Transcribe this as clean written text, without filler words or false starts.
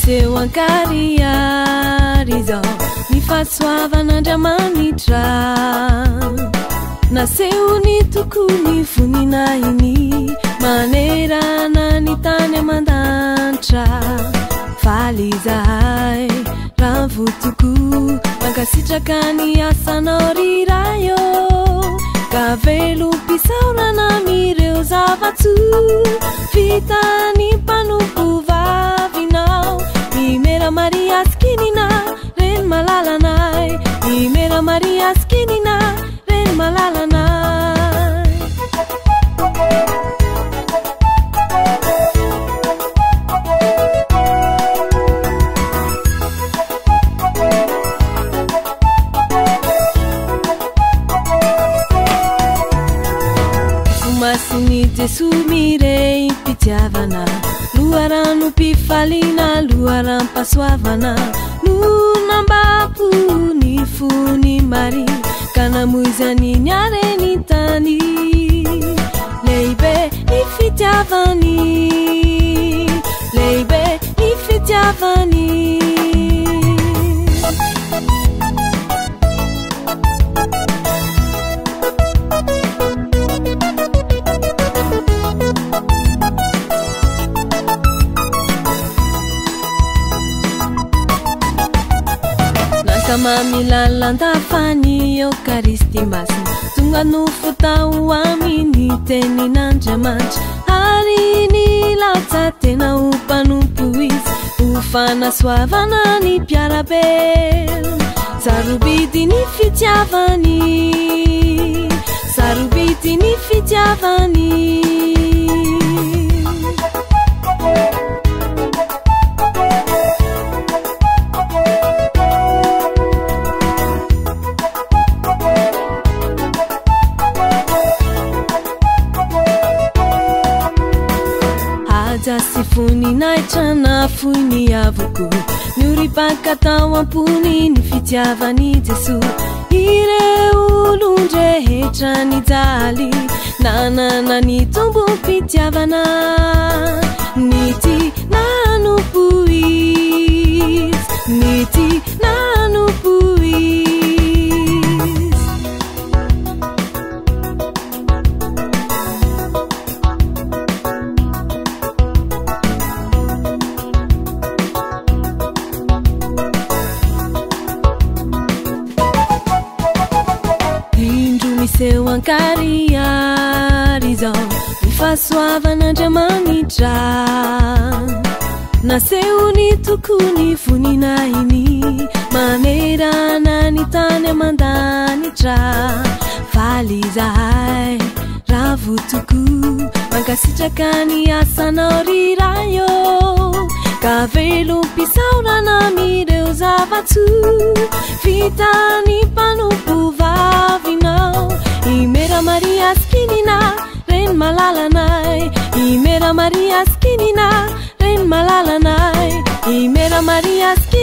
sewankariari zao nifasoavan'Andriamanitra naseo ny tokony voninahiny manerana ny tany aman-danitra faly izahay raha votoko mankasitraka ny asanao rirayo ka velo mpisaorana mireo zavatso vitany mpanompo vavinao imera Maria skinina ren malalanay imera Maria skinina ren malalanay fumasini Jesu mirei mpitiavana luarano pifalina luaran pasoavana nunambapu ni funi mari kana muizani nyareni tani leibe ni fitiavani leibe ni fitiavani kama milalantafany Eucharisty masina tonga nofotao aminy tenin'Andriamanitra ary ny latsa tena ho mpanompo izy ho fanasoavana ny mpiarabel sarobidi ny fitiavany sarobidi ny fitiavany sifuni naitrana fuini avoko niuripaka tao ampony ny fitiavany Jesu ire olon-drehetra nijaly nanana ny tombom-pitiavana nity nanompo izy nity nanompo izy sewankariari zao nifasoavan'Andriamanitra naseo ny tokony voninahiny manerana ny tany aman-danitra faly izahay raha votoko mankasitraka ny asanao rirayo ka velo mpisaorana mireo zavatso vitany mpanompo vavinao imera Maria skinina ren malalanay imera Maria skinina ren malalanay imera Maria skinina